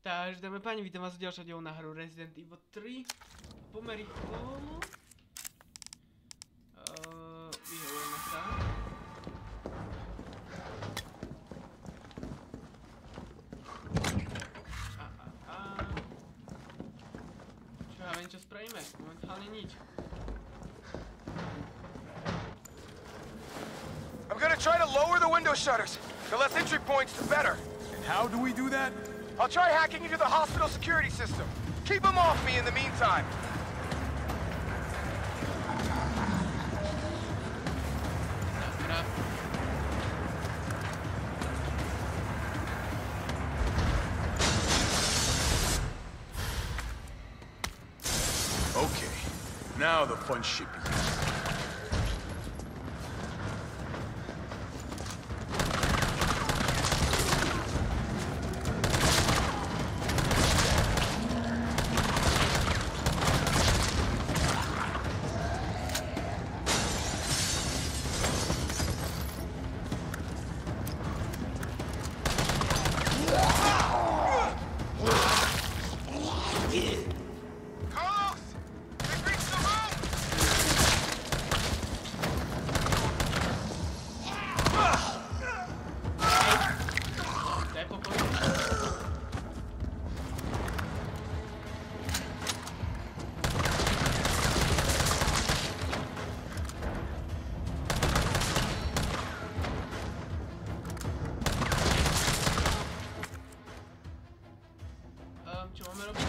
Takže dámy a páni, vítam vás v ďalšom dielu na hru Resident Evil 3. Poďme rýchlo. Vyhovujeme sa. Čo ja viem, čo spravíme? Momentálne nič. I'm gonna try to lower the window shutters. The less entry points, the better. And how do we do that? I'll try hacking into the hospital security system. Keep them off me in the meantime. Okay, now the fun shit begins. Čo máme robiť?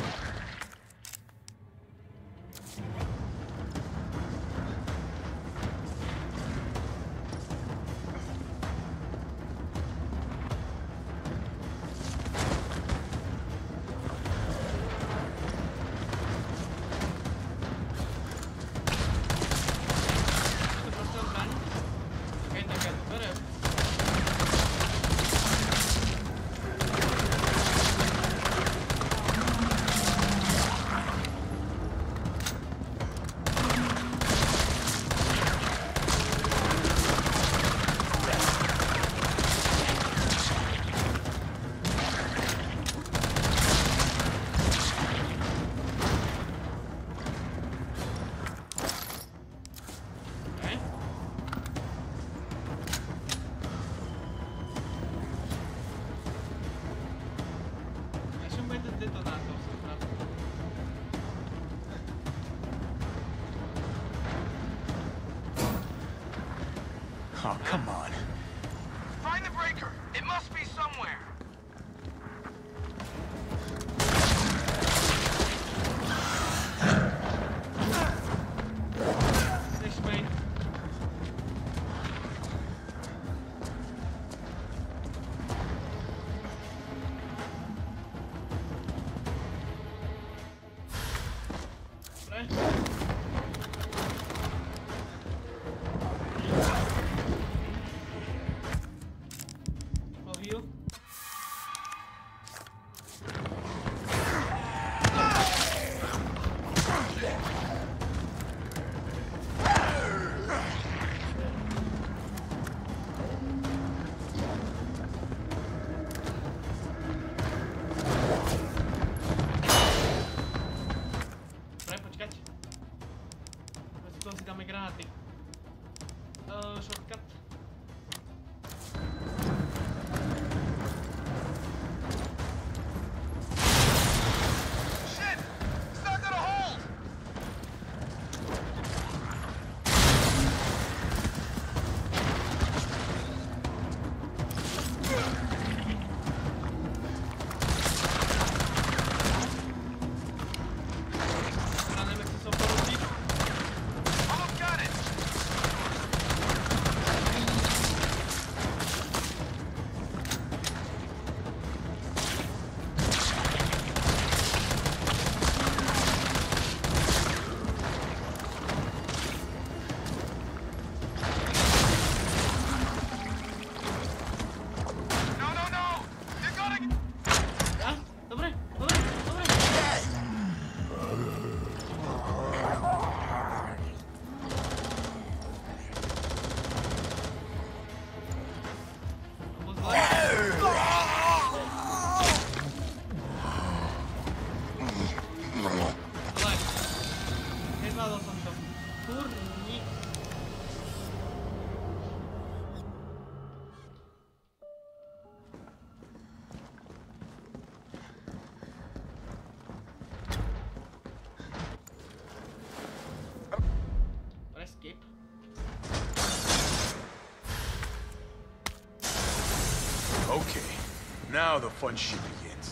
Oh, come on. Find the breaker. It must be somewhere. This way. Si dáme granáty. Shortcut. Shit! It's not gonna hold! Neviem, jak sa porodí. Almost got it! Now the fun shit begins.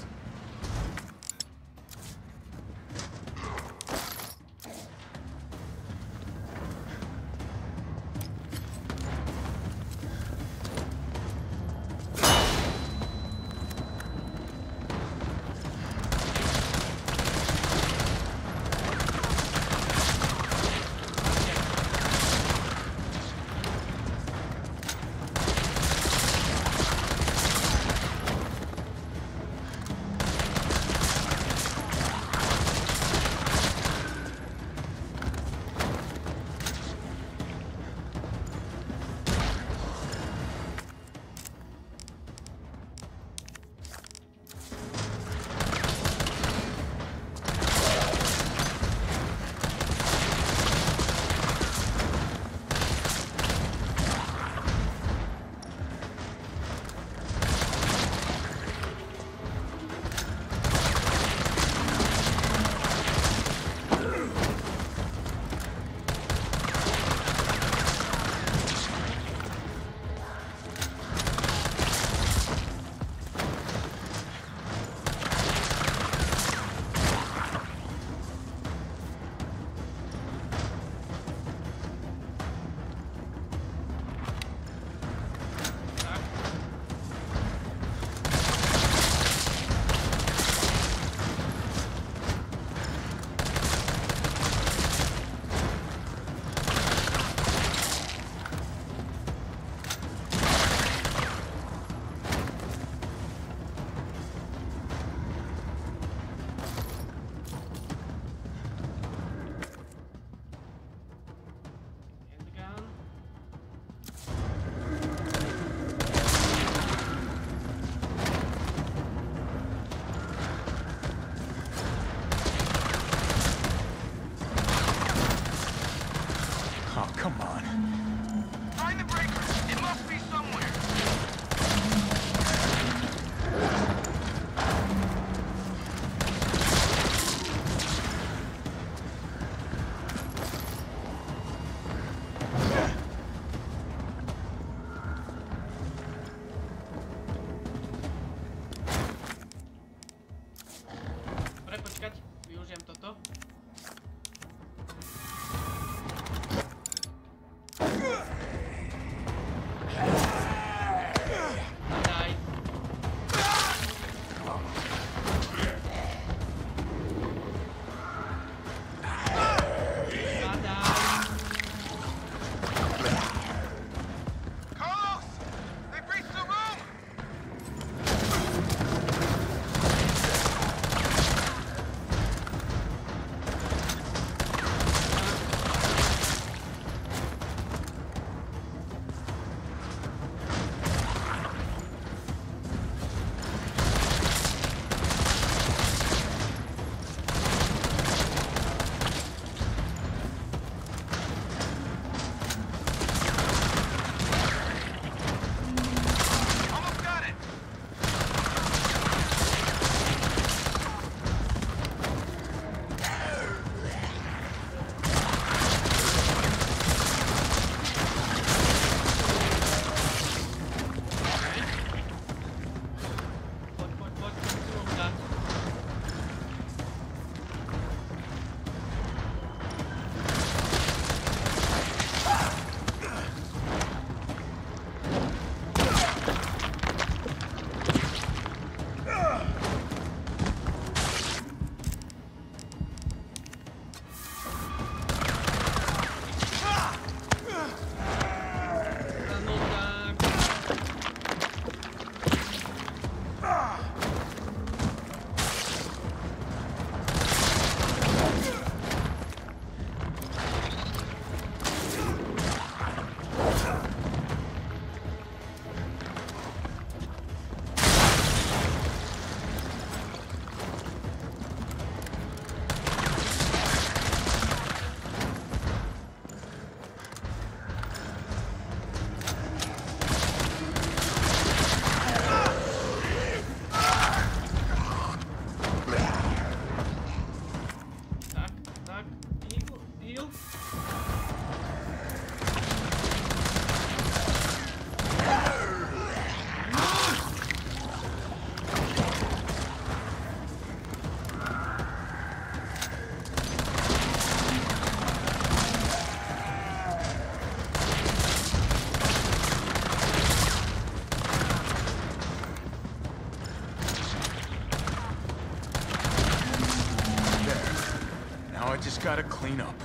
I just gotta clean up.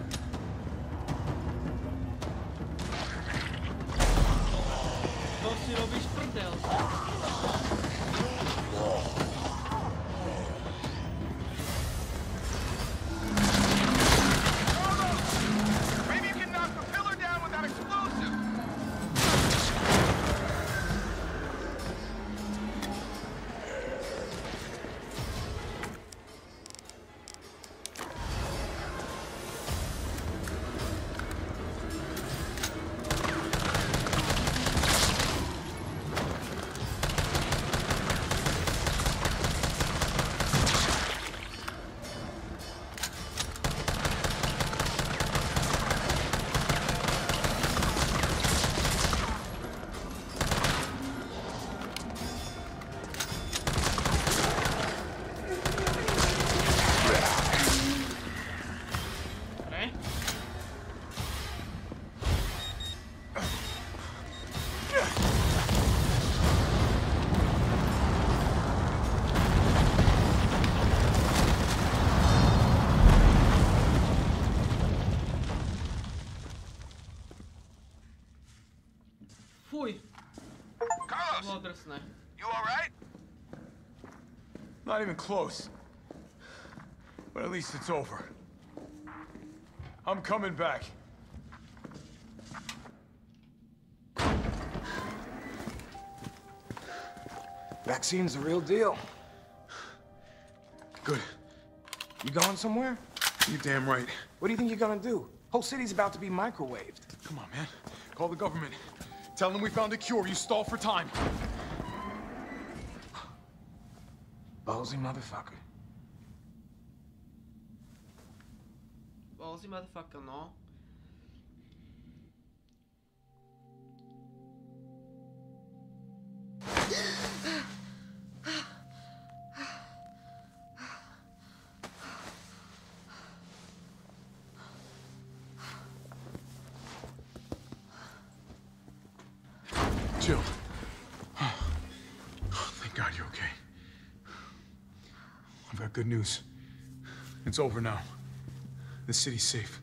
To si robíš prdel. Maybe you can knock the pillar down with that explosive. Fuj, to Carlos, było drsne. you all right? Not even close. But at least it's over. I'm coming back. Vaccine's the real deal. Good. You going somewhere? You're damn right. What do you think you're gonna do? Whole city's about to be microwaved. Come on, man. Call the government. Tell them we found a cure. You stall for time. Ballsy motherfucker. Ballsy motherfucker, no. Jill. Thank God you're okay. I've got good news. It's over now. The city's safe.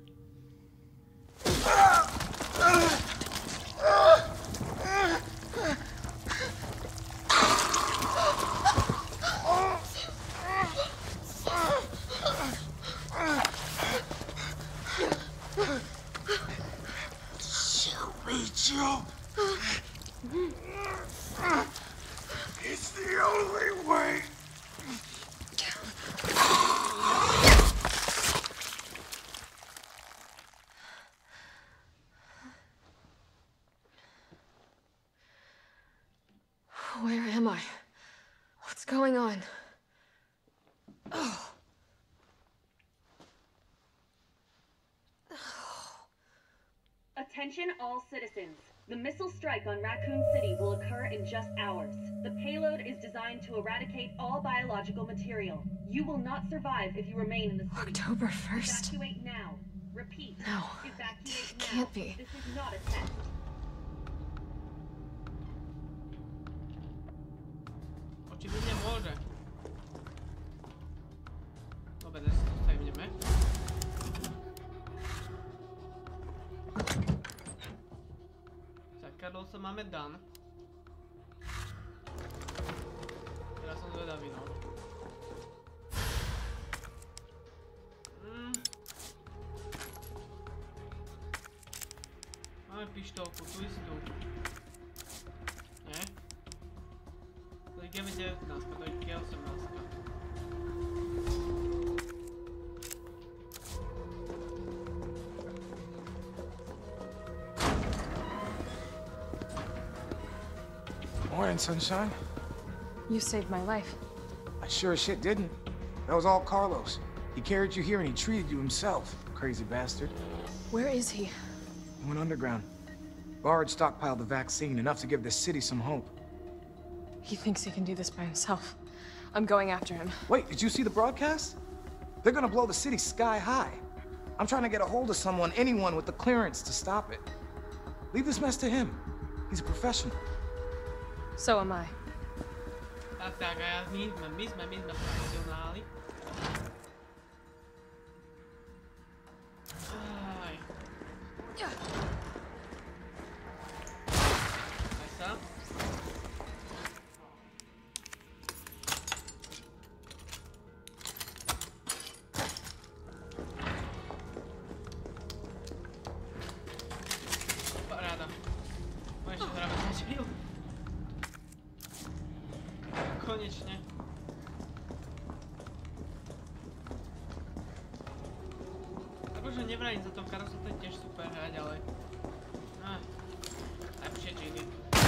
Shoot me, Jill. It's the only way. Where am I? What's going on? Attention all citizens. The missile strike on Raccoon City will occur in just hours. The payload is designed to eradicate all biological material. You will not survive if you remain in the city. October 1st? Evacuate now. Repeat. No, Evacuate it now. can't be. This is not a test. Oczywiście może. Dobra, teraz tutaj będziemy. Tak, Carlosa mamy dan. Teraz on zvedaví, no. Máme pištolku, tu istú. Nie? To je G19, to je G18. Morning, sunshine. You saved my life. I sure as shit didn't. That was all Carlos. He carried you here and he treated you himself, crazy bastard. Where is he? He went underground. Bard stockpiled the vaccine, enough to give this city some hope. He thinks he can do this by himself. I'm going after him. Wait, did you see the broadcast? They're gonna blow the city sky high. I'm trying to get a hold of someone, anyone with the clearance to stop it. Leave this mess to him. He's a professional. So am I. Tak, a my sme profesionáli. konečne. Akože nevrajím za tom Carlosa, to je tiež super hrať, ale... lepšie Jiggy.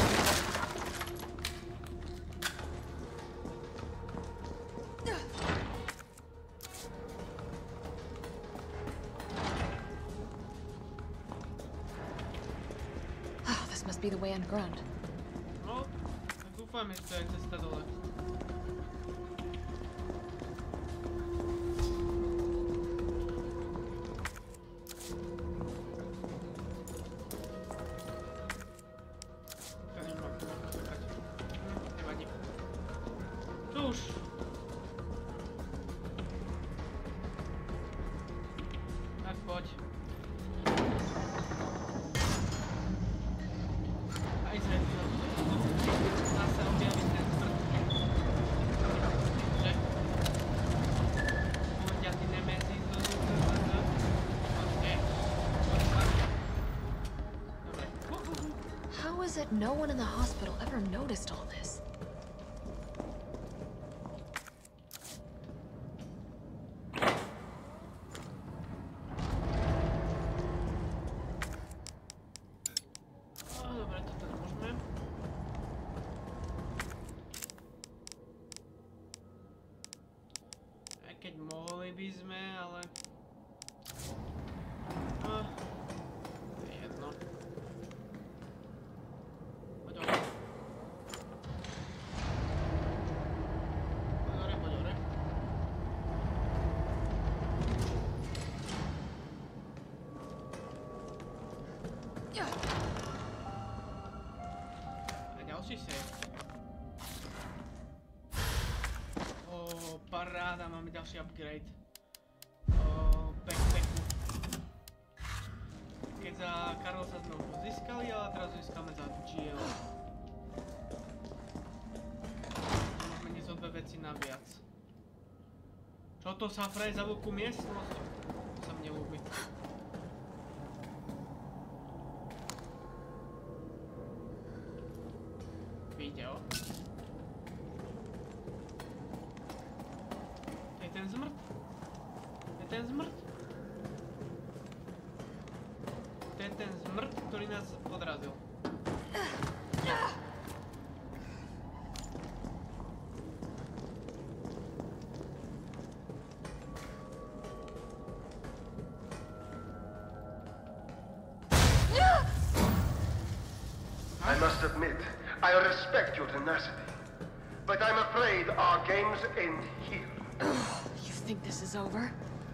This must be the way underground. No, tak dúfam, že to je cesta dole. No one in the hospital ever noticed all this. Dobre, toto nemôžeme. Aj keď mohli by sme, ale... to je jedno. Paráda, máme ďalší upgrade. Backpacku. Keď za Carlosa sme už získali, ale teraz získame za GL. Môžeme niesť o 2 veci naviac. Čo to sa fraje za veľkú miestnosť? To sa mne ľúbi. Video. Ten zmrt? Je ten zmrt? To je ten zmrt, ktorý nás odrazil. I must admit, I respect your tenacity, but I'm afraid our games end here. You think this is over?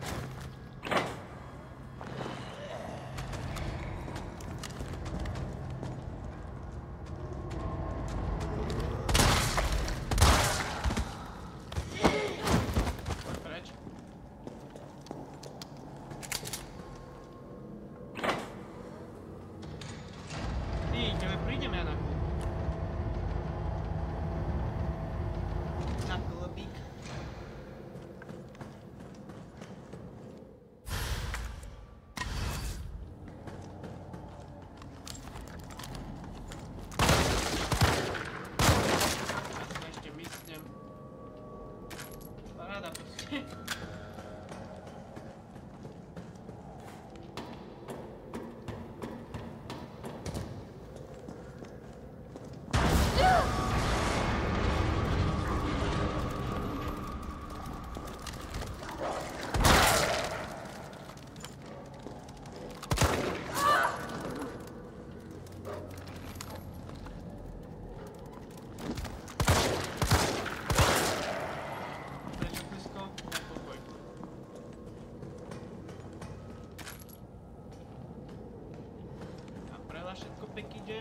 Všetko pek ide.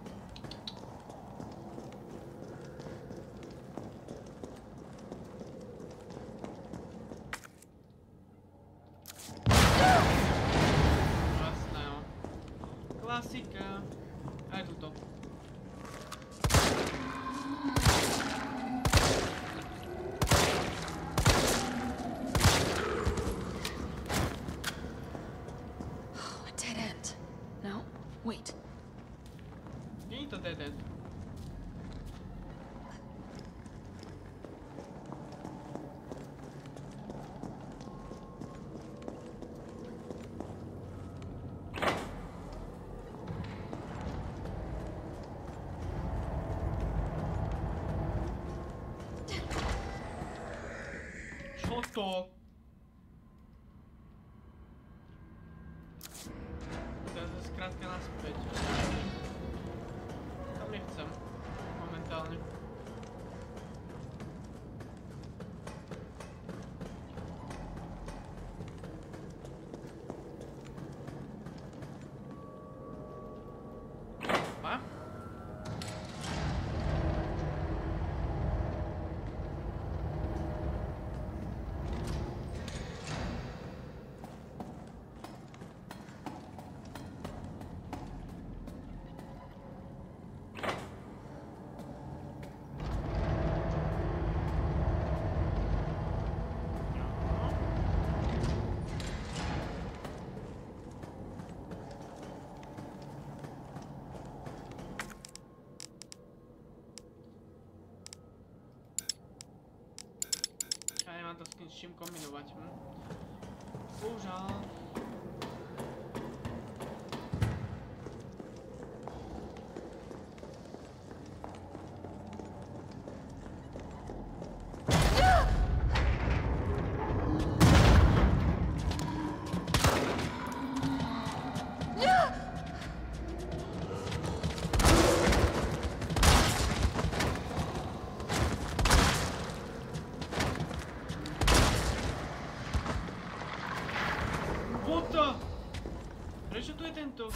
Jasné, jo. Klasika. Aj tuto. A dead end. No? Wait. to? Teraz je skrátka naspäť. Tam nechcem. Momentálne. Nemám to s čím kombinovať. Bohužiaľ. Prečo tu je tento?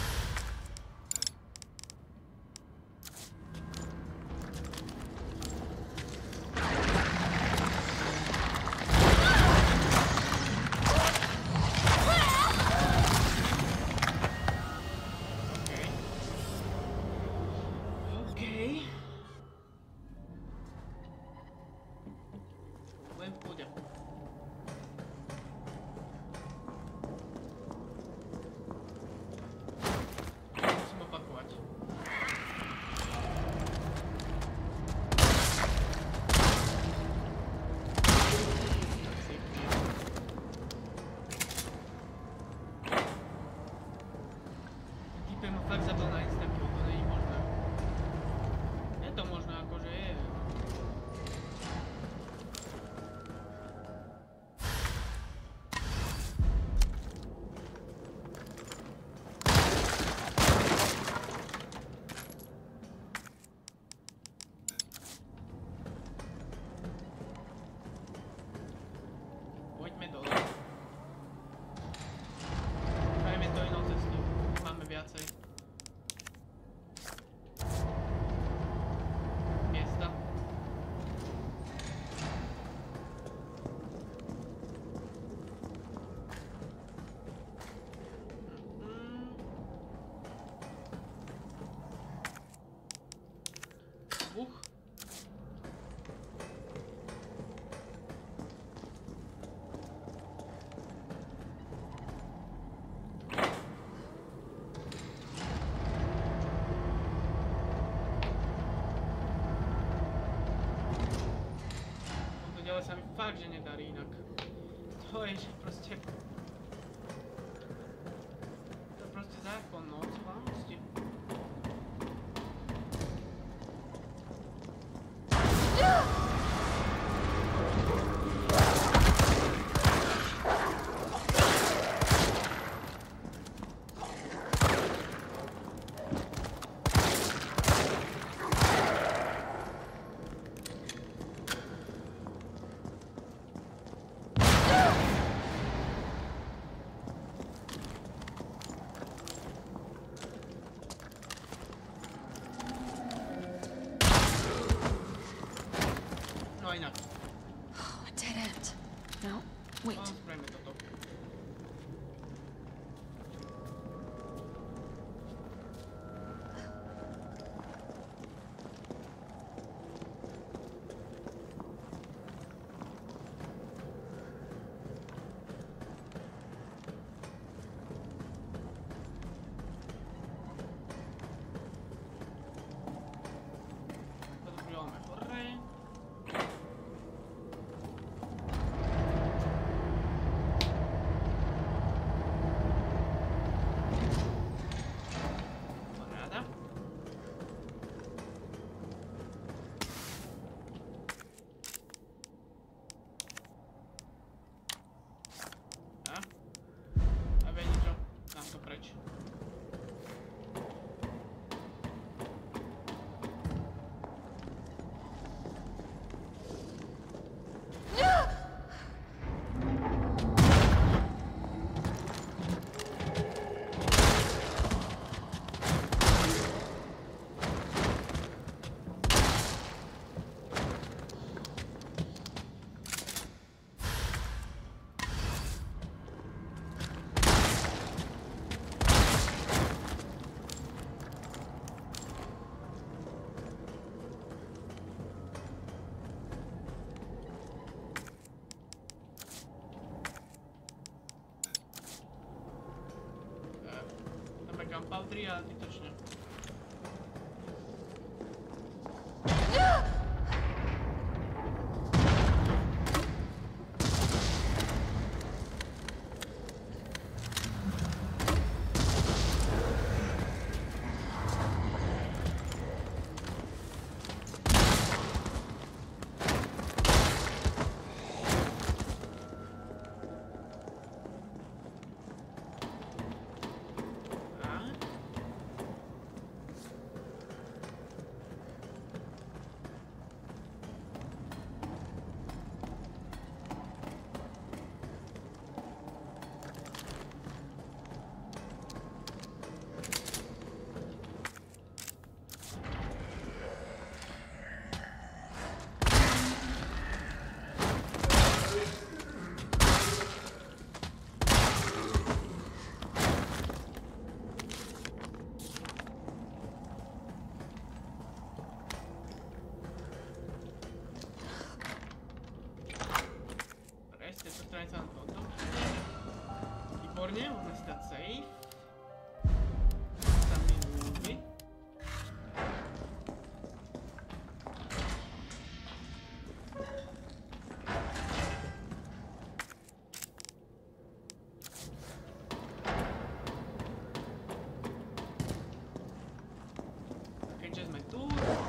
Okej. Len pôjde. Fakt zabil na instant kill, to není možné. Je to možné, akože je. Poďme dole. Prajme to inou cestu. Máme viacej. Ale sa mi fakt, že nedarí inak. To je, že proste... To je proste zákon, no, zvlášť. Inak. Oh, a dead end. No, wait. Spravíme toto. Podpríjame hore. 3, ale zbytočne. Výborně, můžeme si dát save. Tam minulý. Keďže sme tu.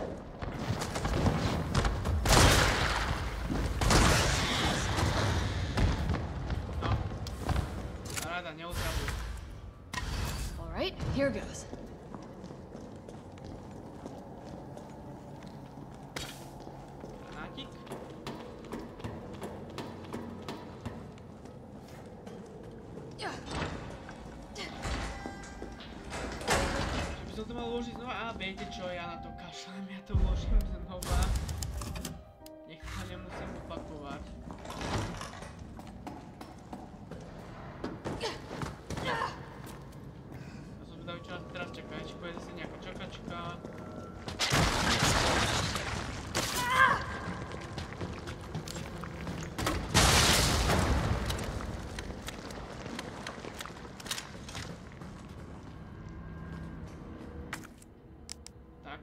All right, here goes. Granátik. Že by som to mal uložiť znova? A viete čo, ja na to kašlem, ja to uložím znova. Nech to nemusím opakovať. Teraz čaká, či bude zase nejaká čakačka. Tak.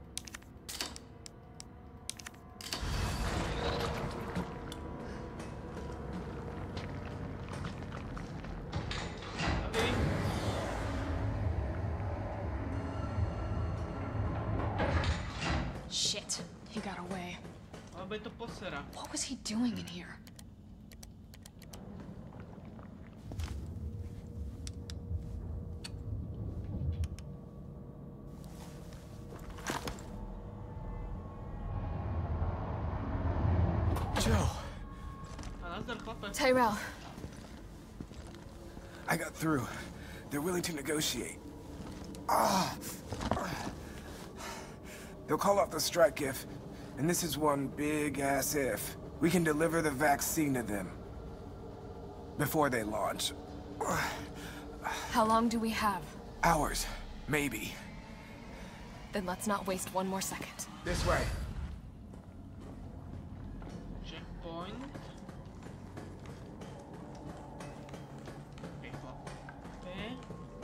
Shit, he got away. Alebo je to posera. What was he doing in here? Joe. A nazdar, chlape. Tyrell, I got through. They're willing to negotiate. They'll call off the strike if, and this is one big-ass if, we can deliver the vaccine to them before they launch. how long do we have? Hours, maybe. Then let's not waste one more second. This way. Checkpoint. Okay, chlape.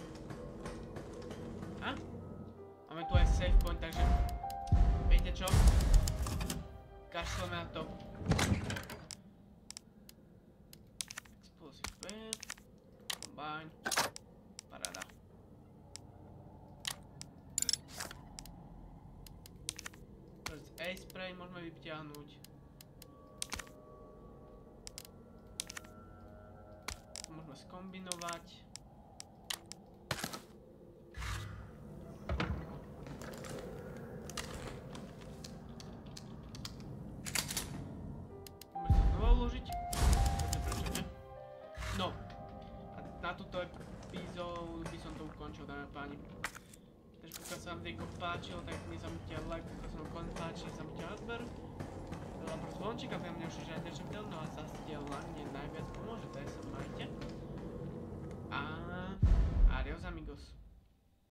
A? Máme tu aj save point, takže viete čo? Kašleme na to. Explosive B. Combine. Paráda. A-spray môžeme vyťahnuť. Môžeme skombinovať. Môžeme sa znova uložiť. Prečo ne? No. A na túto epizódu by som to ukončil, dámy a páni. Takže pokiaľ sa vám video páčilo, tak nezabudnite like, pokiaľ sa vám konec páči, nezabudnite odber. Veľa pro zvončík, aby mňa už žiadne ďalšie video, no a zastieľa mne najviac pomôže, tak sa majte. A adios amigos.